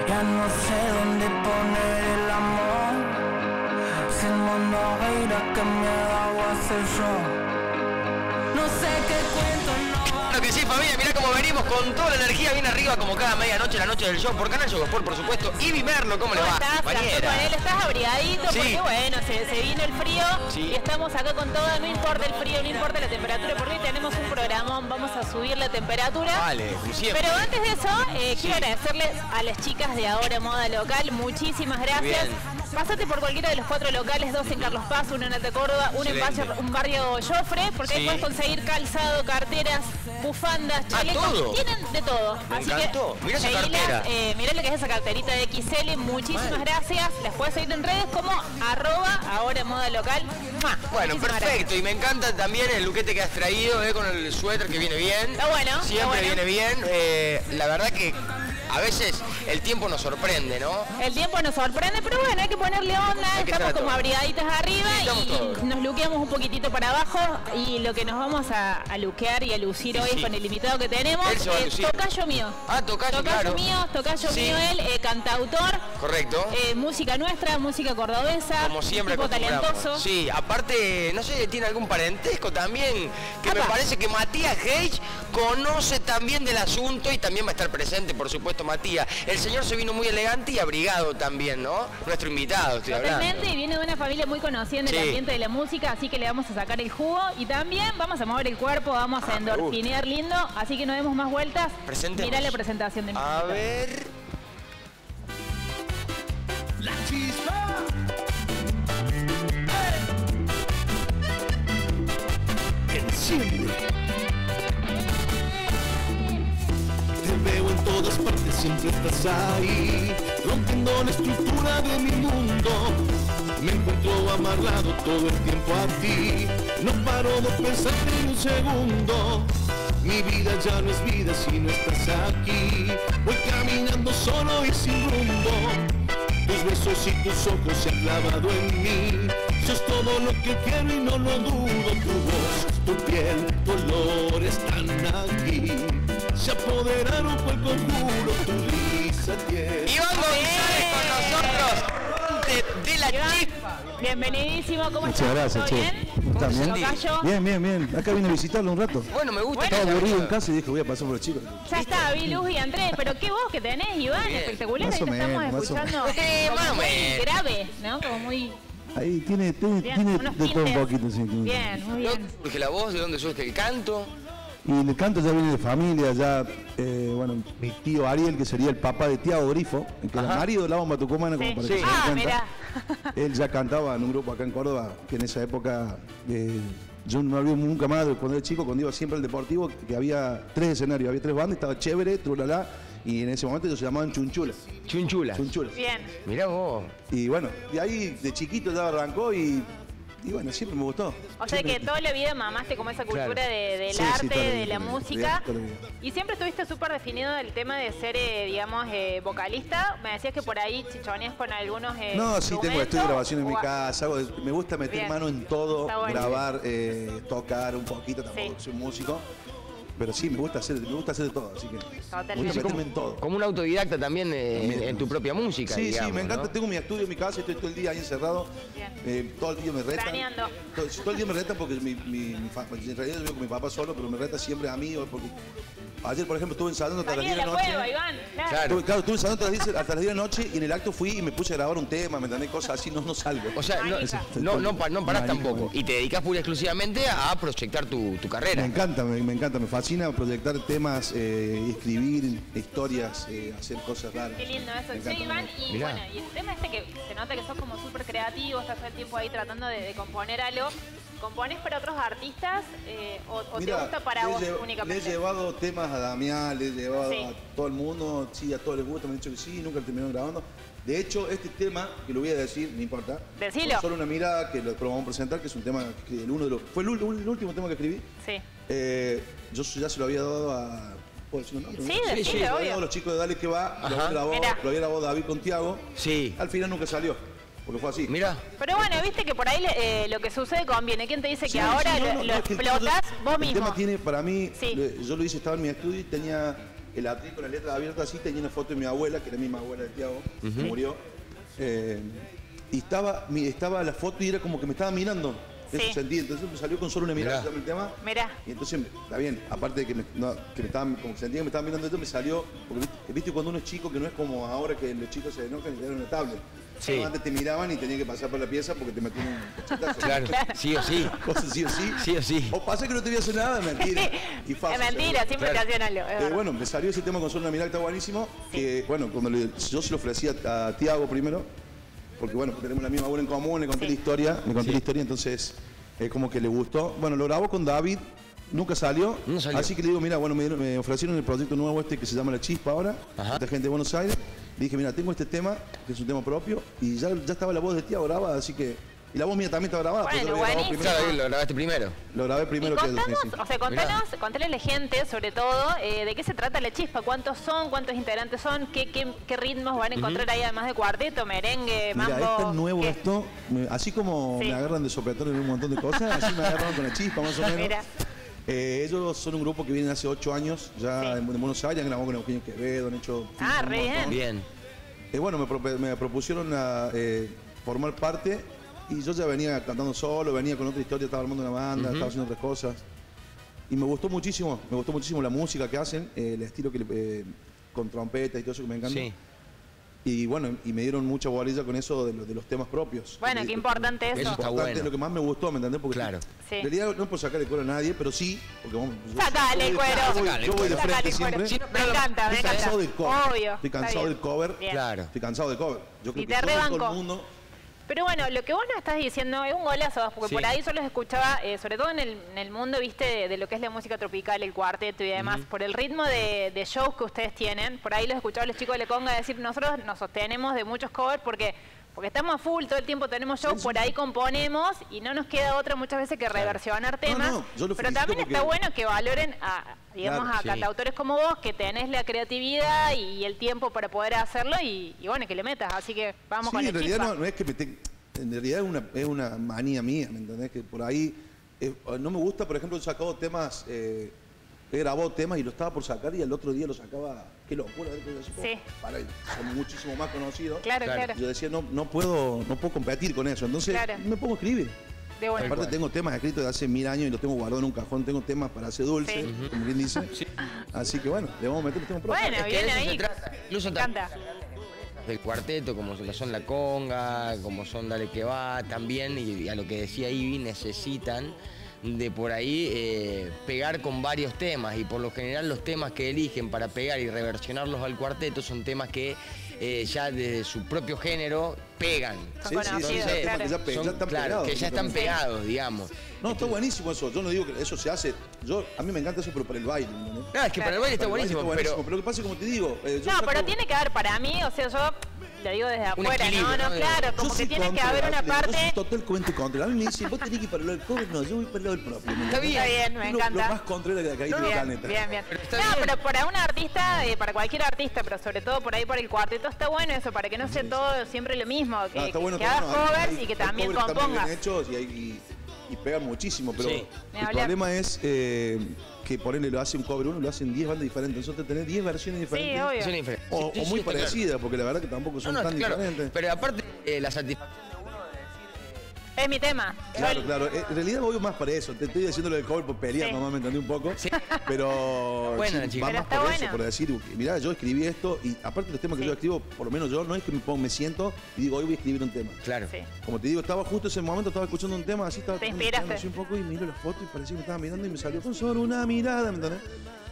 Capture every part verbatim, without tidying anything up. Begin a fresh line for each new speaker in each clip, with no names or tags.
Ya no sé dónde poner el amor. Si el mundo gira, que me hago hacer yo. No sé qué cuento, no.
Claro que sí, familia, mirá cómo venimos con toda la energía bien arriba, como cada medianoche, la noche del show, por Canal Show Sport, por supuesto. Y Merlo, ¿cómo, ¿Cómo le va?
Estás,
compañera?
con él, estás abrigadito,
Sí.
porque bueno, se, se vino el frío
Sí.
y estamos acá con todo, no importa el frío, no importa la temperatura, porque hoy tenemos un programón, vamos a subir la temperatura.
Vale, siempre.
Pero antes de eso, eh,
Sí.
quiero agradecerles a las chicas de Ahora Moda Local, muchísimas gracias.
Bien.
Pásate por cualquiera de los cuatro locales, dos en Carlos Paz, uno en Alta Córdoba, uno en
Excelente.
barrio, un barrio Joffre, porque
Sí.
ahí puedes conseguir calzado, carteras, bufandas, chalecos,
todo.
tienen de todo.
Me
Así
encantó.
que
Mirá esa
seguilas,
cartera.
eh, mirá lo que es esa carterita de X L, muchísimas
Vale.
gracias. Las puedes seguir en redes como arroba Ahora Moda Local. ¡Mua!
Bueno,
Muchísimas
perfecto. Y me encanta también el luquete que has traído, eh, con el suéter que viene bien.
Está bueno, está
Siempre
bueno.
viene bien. Eh, la verdad que a veces el tiempo nos sorprende, ¿no?
El tiempo nos sorprende, pero bueno, hay que ponerle onda,
Hay que
estamos
estar a
como
todo.
abrigaditas arriba
Sí, estamos
y
todos.
nos luqueamos un poquitito para abajo y lo que nos vamos a, a luquear y a lucir
Y
hoy
sí.
con el invitado que tenemos
Él se va a
es
lucir.
tocayo mío.
Ah, tocayo,
Tocayo
claro.
mío, tocayo
Sí.
mío él, eh, cantautor,
Correcto.
eh, música nuestra, música cordobesa,
Como siempre
tipo
acostumbramos.
talentoso.
Sí, aparte, no sé, tiene algún parentesco también, que me
Apa.
parece que Matías Gage conoce también del asunto y también va a estar presente, por supuesto, Matías. El señor se vino muy elegante y abrigado también, ¿no? Nuestro invitado, estoy
Totalmente,
hablando.
y viene de una familia muy conocida en el
Sí.
ambiente de la música, así que le vamos a sacar el jugo y también vamos a mover el cuerpo, vamos a
Ah, me gusta.
endorfinear lindo, así que no demos más vueltas.
Presentemos.
Mirá la presentación de mi
A
invitado.
ver...
La chispa. Enciende. Te veo en todas partes, siempre estás ahí, rompiendo la estructura de mi mundo. Me encuentro amarrado todo el tiempo a ti, no paro de pensar en un segundo. Mi vida ya no es vida si no estás aquí. Voy caminando solo y sin rumbo. Tus besos y tus ojos se han clavado en mí. Sos todo lo que quiero y no lo dudo. Tu voz, tu piel, tu olor están aquí. Se apoderaron por el conjuro, tu risa tiene.
Iván González con nosotros, de, de la
Iván,
chispa.
bienvenidísimo, ¿cómo
Muchas
estás?
gracias,
¿Todo
che.
bien?
¿Cómo están?
¿Cómo se
¿Bien?
Tocayo.
Bien, bien, bien. Acá vine a visitarlo un rato.
Bueno, me gusta.
Bueno.
Estaba
esa
aburrido en
vida.
casa y dije, voy a pasar por los chicos.
Ya está, vi luz y entré, pero qué voz que tenés, Iván,
Bien.
espectacular,
Más
ahí
o
te estamos
menos, más o
escuchando
Eh,
como
más o
muy
menos.
grave, ¿no? Como muy
Ahí tiene, tiene,
bien,
tiene
unos
de todo un
tintes.
poquito. Sí, tiene.
Bien, muy
¿De
bien.
dónde surge la voz? ¿De dónde surge el canto?
Y el canto ya viene de familia, ya, eh, bueno, mi tío Ariel, que sería el papá de Tiago Grifo, el que era
Ajá.
marido de la bomba tucumana, como
Sí.
para
Sí.
que se den
Ah,
cuenta.
mirá.
Él ya cantaba en un grupo acá en Córdoba, que en esa época, eh, yo no me olvido nunca más de cuando era chico, cuando iba siempre al Deportivo, que había tres escenarios, había tres bandas, estaba chévere, trulala, y en ese momento ellos se llamaban Chunchulas.
Chunchula.
Chunchulas.
Bien.
Mirá vos.
Y bueno, de ahí de chiquito ya arrancó y, y bueno, siempre me gustó.
O sea
Siempre-
que toda la vida mamaste como esa cultura
Claro.
de, del
Sí, sí,
arte,
toda la vida,
de la
toda la vida,
música.
toda la vida.
Y siempre estuviste súper definido el tema de ser, eh, digamos, eh, vocalista. Me decías que por ahí chichoneas con algunos eh,
No, sí, tengo
instrumentos,
estudio de grabación en mi
o-
casa, hago- me gusta meter
Bien.
mano en todo,
Está bueno.
grabar, eh, tocar un poquito, tampoco
Sí.
soy músico, pero sí, me gusta hacer, me gusta hacer de todo, así que me
Totalmente.
gusta
Sí,
meterme en todo.
Como un autodidacta también, eh,
También.
en, en tu propia música,
Sí,
digamos,
sí, me encanta,
¿no?
tengo mi estudio en mi casa, estoy todo el día ahí encerrado,
Bien.
eh, todo el día me retan.
Craneando.
Todo, todo el día me retan porque mi, mi, mi fa- en realidad yo vivo con mi papá solo, pero me reta siempre a mí, porque ayer, por ejemplo, estuve ensayando hasta las
Salí de
diez de
la
la noche.
cueva, Iván. Claro.
Claro.
Estuve, claro, estuve ensayando hasta las diez, hasta las diez de la noche y en el acto fui y me puse a grabar un tema, ¿me entendés? Cosas así, no, no salgo.
O sea, no,
Manica.
no, no, pa- no parás
Manica,
tampoco.
manica.
Y te dedicas pura y exclusivamente a proyectar tu, tu carrera.
Me encanta, me, me encanta, me fascina proyectar temas, eh, escribir historias, eh, hacer cosas raras.
Qué lindo eso.
Me
Sí,
encanta.
Iván, y
Mirá.
bueno, y el tema este que se nota que sos como súper creativo, estás todo el tiempo ahí tratando de, de componer algo. ¿Compones para otros artistas eh, o, o te
Mira,
gusta para
le,
vos
he lle-
únicamente?
le he llevado temas a Damián, le he llevado
Sí.
a todo el mundo, sí, a todos les gusta, me han dicho que sí, nunca terminaron grabando. De hecho, este tema, que lo voy a decir, no importa,
Decilo.
solo una mirada que lo vamos a presentar, que es un tema, que el uno de los, fue el, ul- el último tema que escribí.
Sí.
Eh, yo ya se lo había dado a... ¿Puedo decir un nombre?
Sí,
no?
decilo,
Se lo había dado
obvio.
a los chicos de Dale Que Va, lo
Ajá.
había, grabado,
Mirá.
lo había grabado David con Tiago.
Sí.
Al final nunca salió, porque fue así.
Mirá.
Pero bueno, viste que por ahí eh, lo que sucede conviene. ¿Quién te dice
Sí,
que ahora
sí, no,
lo,
no,
lo
no, es que el tema-
explotás vos
el
mismo?
tema tiene, para mí,
Sí.
lo- yo lo hice, estaba en mi estudio y tenía el atril con la letra abierta así, tenía una foto de mi abuela, que era mi misma abuela de Tiago, uh-huh. que murió. Eh, y estaba, mi, estaba la foto y era como que me estaba mirando. Sí. Eso sentí, entonces me salió con solo una mirada el tema.
Mirá.
Y entonces, está bien, aparte de que me, no, que me estaban, como que sentía que me estaban mirando esto, me salió, porque viste, viste cuando uno es chico, que no es como ahora que los chicos se enojan y te dan una tablet. Sí. Antes te miraban y tenías que pasar por la pieza porque te metían un cachetazo.
Claro, claro, sí o sí.
Cosas sí o sí.
Sí o sí.
O pasa que no te voy a hacer nada, mentira. Y
fácil, es mentira, siempre claro. te hacían algo.
Eh, bueno, me salió ese tema con solo una mirada que está buenísimo. Sí. Que, bueno, cuando le, yo se lo ofrecí a, a Tiago primero, porque bueno, tenemos la misma abuela en común, le conté sí. la historia, me conté sí. la historia, entonces es eh, como que le gustó. Bueno, lo grabó con David, nunca salió, no salió. Así que le digo, mira, bueno, me, me ofrecieron el proyecto nuevo este que se llama La Chispa ahora, Ajá. esta gente de Buenos Aires. Le dije, mira, tengo este tema, que es un tema propio, y ya, ya estaba la voz de Tiago grabada, así que... Y la voz mía también estaba grabada.
Bueno, buenísimo.
Claro, lo grabaste primero.
Lo grabé primero.
Y contanos, que el, o sea, contanos, contale a la gente, sobre todo, eh, de qué se trata La Chispa, cuántos son, cuántos integrantes son, qué, qué, qué ritmos van a encontrar uh-huh. ahí, además de cuarteto, merengue, mambo.
Mira, es tan nuevo
¿qué?
esto, me, así como sí. me agarran de sopetón en un montón de cosas, así me agarran con La Chispa, más o menos. Mira. Eh, ellos son un grupo que vienen hace ocho años, ya sí. en, en Buenos Aires, han grabado con Eugenio Quevedo, han hecho...
Ah, re bien.
Bien.
Eh, bueno, me, pro, me propusieron a, eh, formar parte y yo ya venía cantando solo, venía con otra historia, estaba armando una banda, uh-huh. estaba haciendo otras cosas. Y me gustó muchísimo, me gustó muchísimo la música que hacen, eh, el estilo que eh, con trompeta y todo eso que me encanta. Sí. Y bueno, y me dieron mucha bolilla con eso de, lo, de los temas propios.
Bueno, qué importante eso.
Eso está importante, bueno. Lo que más me gustó, ¿me entendés? Porque
claro.
Sí. En realidad no puedo sacarle cuero a nadie, pero sí, porque vamos...
¡Sacale el cuero!
Yo voy, yo voy de frente siempre.
Sí, me encanta, me
encanta. Estoy cansado del cover.
Obvio.
Estoy cansado del cover.
Bien.
Claro.
Estoy cansado del cover. Yo creo
y
que
te
todo, todo el mundo...
Pero bueno, lo que vos nos estás diciendo es un golazo, porque sí. por ahí solo escuchaba, eh, sobre todo en el, en el mundo, viste, de, de lo que es la música tropical, el cuarteto y demás, uh-huh. por el ritmo de, de shows que ustedes tienen, por ahí los escuchaba los chicos de Le Conga decir, nosotros nos sostenemos de muchos covers porque... Porque estamos a full, todo el tiempo tenemos shows, sí, por ahí componemos y no nos queda otra muchas veces que reversionar temas. No, no, pero también porque... está bueno que valoren a, digamos, claro, a sí. cantautores como vos, que tenés la creatividad y el tiempo para poder hacerlo y, y bueno, que le metas. Así que vamos sí, con la
en realidad
chispa.
No, no es que me te... En realidad es una, es una manía mía, ¿me entendés? Que por ahí eh, no me gusta, por ejemplo, he sacado temas... Eh, he grabado temas y lo estaba por sacar y al otro día lo sacaba, qué locura,
sí.
para son muchísimo más conocidos.
Claro, claro.
Yo decía, no, no puedo, no puedo competir con eso, entonces claro. me pongo a escribir.
De buena
Aparte tengo temas escritos de hace mil años y los tengo guardados en un cajón, tengo temas para hacer dulce, sí. como bien dice. Sí. Así que bueno, le vamos a meter los temas propios.
Bueno, es bien ahí.
Incluso
encanta.
Del cuarteto, como son La Conga, como son Dale Que Va, también, y a lo que decía Ivy, necesitan de por ahí eh, pegar con varios temas y por lo general los temas que eligen para pegar y reversionarlos al cuarteto son temas que eh, ya desde su propio género pegan.
Son sí, conocidos,
sí,
claro.
Que ya, pe-
son,
ya están
claro,
pegados.
que ya están pegados, digamos.
No, está buenísimo eso. Yo no digo que eso se hace. Yo, a mí me encanta eso, pero para el baile. ¿no?
No, es que claro. para el baile está, buenísimo,
está buenísimo.
Pero...
pero lo que pasa es como te digo. Eh, yo
no,
saco...
pero tiene que haber para mí, o sea, yo lo digo desde afuera, no, no,
¿no?
claro, como yo que tiene que haber una parte...
Yo soy totalmente contra. A mí me dicen, vos tenés que ir para el lado del cover, no, yo voy para el lado del propio.
Está bien,
está bien, me
lo,
encanta.
Lo más contra de que hay
no,
en el
bien,
planeta.
Bien, bien.
Pero
no,
bien.
pero para un artista, eh, para cualquier artista, pero sobre todo por ahí por el cuarteto, está bueno eso, para que no sea todo siempre lo mismo, que, no, bueno, que hagas bueno, covers hay, hay, y que también compongas.
Bien hechos y, hay, y, y pegan muchísimo, pero
sí.
el problema es... Eh, que por él lo hace un cover uno, lo hacen diez bandas diferentes. Nosotros tenés diez versiones diferentes.
Sí, obvio.
Son diferentes.
O,
sí,
o
sí,
muy
sí,
parecidas,
claro.
porque la verdad que tampoco son
no, no,
tan
claro.
diferentes.
Pero aparte, eh, la satisfacción de uno de decir...
Es mi tema.
Claro,
Yo...
claro. En realidad voy más para eso. Te estoy diciendo lo del cover por pelear, sí. mamá, me entendí un poco. Sí. Pero
bueno,
sí,
chica.
va
pero
más por
bueno.
eso, por decir, mirá, yo escribí esto y aparte de los temas que sí. yo escribo, por lo menos yo, no es que me, pongo, me siento y digo, hoy voy a escribir un tema.
Claro.
Sí.
Como te digo, estaba justo ese momento, estaba escuchando un tema, así estaba...
Te inspiraste.
Así un poco y miro las fotos y parecía que me estaba mirando y me salió con solo una mirada, ¿me entendés?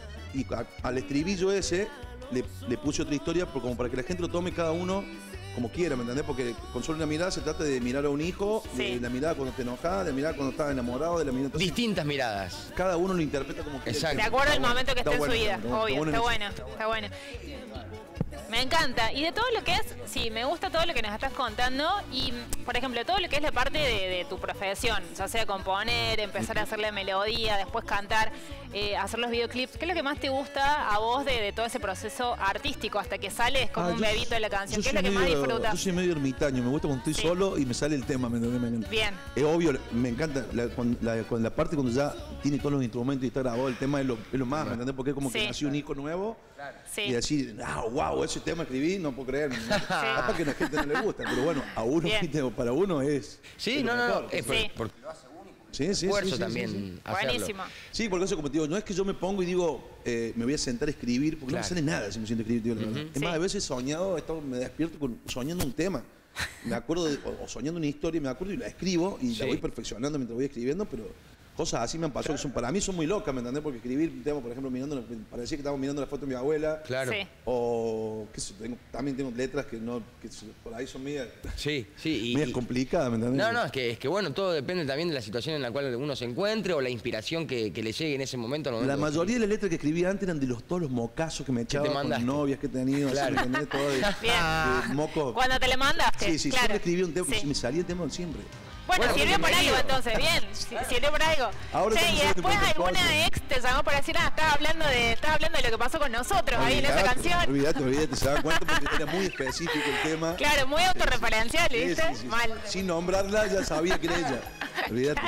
Y a, al estribillo ese le, le puse otra historia por, como para que la gente lo tome cada uno como quiera, ¿me entendés? Porque con solo una mirada se trata de mirar a un hijo, sí. de la mirada cuando te enojás, de la mirada cuando estás enamorado, de la mirada... Entonces,
distintas miradas.
Cada uno lo interpreta como quiera.
Exacto.
De acuerdo al momento que esté en
bueno,
su vida,
está
obvio,
bueno,
está bueno, está bueno. Me encanta. Y de todo lo que es, sí, me gusta todo lo que nos estás contando. Y, por ejemplo, todo lo que es la parte de, de tu profesión, o sea, componer, empezar a hacerle melodía, después cantar, eh, hacer los videoclips. ¿Qué es lo que más te gusta a vos de, de todo ese proceso artístico hasta que sales como
Ah,
un
yo-
bebito de la canción?
yo
¿Qué es
soy
lo que más
medio-
disfrutas?
Yo soy medio ermitaño, me gusta cuando estoy
Sí.
solo y me sale el tema, ¿me entendés? Me encanta.
Bien.
Es obvio, me encanta la, cuando, la, cuando la parte cuando ya tiene todos los instrumentos y está grabado el tema es lo, es lo más, ¿me entendés? Porque es como
Sí.
que nació un hijo nuevo
Sí.
y decir, ah, wow, ese tema escribí, no puedo creer. Capaz que a la gente no le gusta, pero bueno, a uno,
Bien.
¿viste? Para uno es...
Sí,
es
no,
lo
no, no.
mejor.
Es por-
Sí.
porque
Sí, sí, sí,
esfuerzo
sí, sí,
también
sí, sí.
hacerlo.
Buenísimo.
Sí, porque eso como te digo, no es que yo me pongo y digo, eh, me voy a sentar a escribir, porque
Claro.
no me sale nada si me siento a escribir, tío, la verdad. Es
Sí.
más, a veces he soñado, he estado- me despierto con, soñando un tema. Me acuerdo, de- o, o soñando una historia, me acuerdo y la escribo y
Sí.
la voy perfeccionando mientras voy escribiendo, pero cosas así me han pasado que son, para mí son muy locas, ¿me entendés? Porque escribir un tema, por ejemplo, mirando, la- parecía que estábamos mirando la foto de mi abuela.
Claro.
Sí.
O qué sé yo, tengo- también tengo letras que no, que se- por ahí son medias,
Sí, sí. y-
medias
y-
complicadas, ¿me entendés?
No, no, es que, es que bueno, todo depende también de la situación en la cual uno se encuentre o la inspiración que, que le llegue en ese momento. al
La
momento de
mayoría de las letras que escribí antes eran de los, todos los mocazos que me echaba con
mandaste.
novias que he tenido, así,
Claro.
¿me entendés? Todo de,
Bien.
de moco.
Cuando te le mandaste.
Sí, sí,
claro.
siempre escribí un tema,
Sí.
y me salía el tema siempre.
Bueno,
Bueno,
sirvió por
bienvenido.
algo entonces, bien, si- sirvió por algo.
Ahora
Che,
estamos
y
haciendo
después
otras
alguna
cosas.
ex te llamó para decir, ah, estaba hablando de, estaba hablando de lo que pasó con nosotros ahí en esa
Olvidate,
canción.
Olvídate, olvídate, se dan cuenta porque era muy específico el tema.
Claro, muy autorreferencial,
Sí,
¿viste?
sí, sí, sí.
Mal.
Sin nombrarla ya sabía que era ella. Olvídate.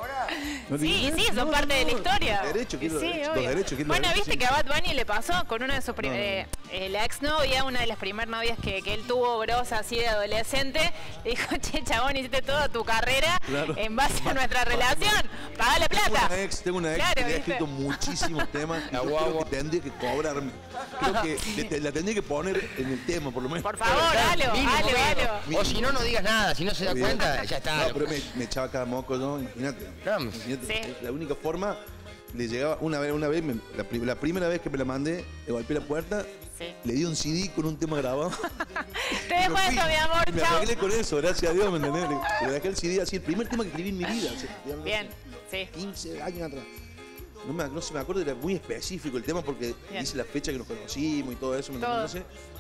No
Sí,
tiene-
sí, son
no,
parte
no,
de la
no,
historia.
Los derechos,
Sí,
quiero los derechos, los
obvio.
derechos, quiero los
Bueno,
derechos,
viste
sí.
que a Bad Bunny le pasó con una de sus prim-
No, no, no.
eh, eh, la exnovia, una de las primeras novias que, que él tuvo grosa así de adolescente, le dijo, che, chabón, hiciste toda tu carrera
Claro.
en base a nuestra relación, pagale
Tengo
plata.
una ex, tengo una ex
Claro,
que le ha
¿viste?
escrito muchísimos temas y
La
yo creo
guagua.
que tendría que cobrarme. Creo que le- te- la tendría que poner en el tema, por lo menos.
Por favor, halo,
Mínimo,
halo,
mínimo.
halo.
O si no, no digas nada. Si no se da
Olvídate.
cuenta, ya está.
No, pero me, me echaba cada moco yo, imagínate.
No,
Imagínate.
Sí.
La única forma, le llegaba una vez, una vez, me- la, pri- la primera vez que me la mandé, le golpeé la puerta,
Sí.
le di un C D con un tema grabado.
Te dejo
Me fui.
eso, mi amor,
Y me
chao.
arreglé con eso, gracias a Dios, ¿me entendés? Le, le dejé el C D así, el primer tema que escribí en mi vida. o sea, digamos,
Bien, sí.
quince años atrás. No, me, no se me acuerdo, era muy específico el tema porque
Bien.
dice la fecha que nos conocimos y todo eso. ¿me
Todo.
entendés?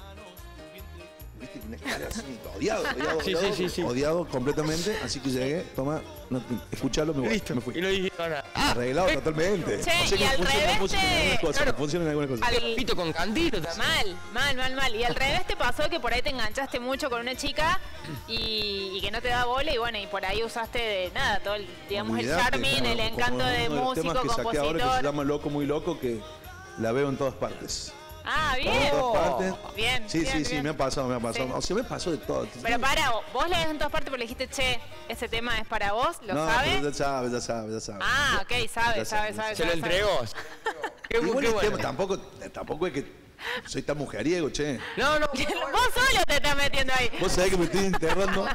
Viste, una cara así, odiado, odiado,
Sí,
odiado,
sí, sí, sí.
odiado completamente. Así que llegué, toma, no, escuchalo, me voy,
Listo.
me fui.
Y no dije nada.
Arreglado
eh,
totalmente.
Che,
no sé
y
cómo
al
funciona la
revés
música en
te-
algunas cosas,
claro.
no funciona en algunas cosas.
Al-
Pito con cantito también.
Mal, mal, mal, mal. Y al revés te pasó que por ahí te enganchaste mucho con una chica y, y que no te da bola y bueno, y por ahí usaste de nada, todo el, digamos, el
Olvidate,
charming,
como-
el
como
encanto de
uno los temas
músico,
que saqué ahora que se
compositor.
llama Loco Muy Loco, que la veo en todas partes.
Ah,
En
bien.
todas partes.
Bien,
Sí,
bien,
sí, sí,
bien.
me ha pasado, me ha pasado.
Sí.
O sea, me pasó de todo.
Pero para, vos le ves en todas partes porque le dijiste, che, ese tema es para vos, ¿lo
no,
sabe?
pero ya sabe, ya sabe, ya sabe.
Ah, ok, sabe,
Ya
sabe,
sabe,
sabe.
Se lo
sabe, sabe.
entregó. Qué, bu-
Igual
qué
el
bueno.
tema, tampoco, tampoco es que soy tan mujeriego, che.
No, no.
Vos solo te estás metiendo ahí.
Vos sabés que me estoy enterrando.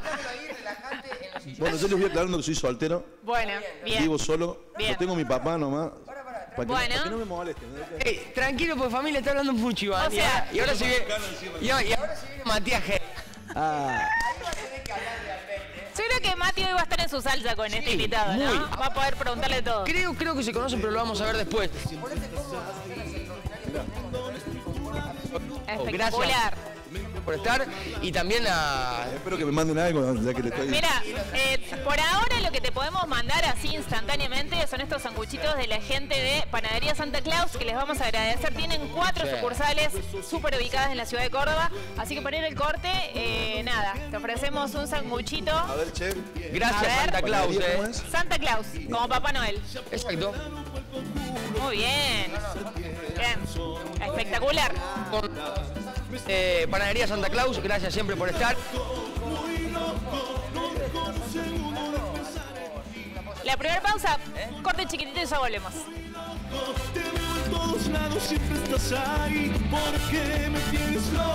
Bueno, yo les voy aclarando que soy soltero,
Bueno, bien.
vivo solo,
Bien.
no tengo mi papá nomás. Para que,
Bueno.
para que no me molesten. ¿no?
Ey, tranquilo, porque familia está hablando mucho, Iván.
O sea-
y ahora se viene. Y, ahora- y ahora se viene Matías G.
Ah,
Yo creo que Mati hoy va a estar en su salsa con este invitado, ¿no?
muy.
Va a poder preguntarle todo.
Creo, creo que se conocen, pero lo vamos a ver después.
Espectacular.
Por estar. Y también a.
espero que me manden algo, ya que le estoy.
Mira, eh, por ahora lo que te podemos mandar así instantáneamente son estos sanguchitos de la gente de Panadería Santa Claus, que les vamos a agradecer. Tienen cuatro
Sí.
sucursales súper ubicadas en la ciudad de Córdoba, así que para ir al corte, eh, nada, te ofrecemos un sanguchito.
A ver, che.
Gracias,
A ver.
Santa Claus,
¿Panadería cómo
eh.
es?
Santa Claus, como Papá Noel.
Exacto.
Muy bien. Bien. Espectacular.
Con, eh, Panadería Santa Claus, gracias siempre por estar.
La primera pausa, corte chiquitito y ya volvemos.
Te veo en todos lados, siempre estás ahí. ¿Por qué me tienes loco?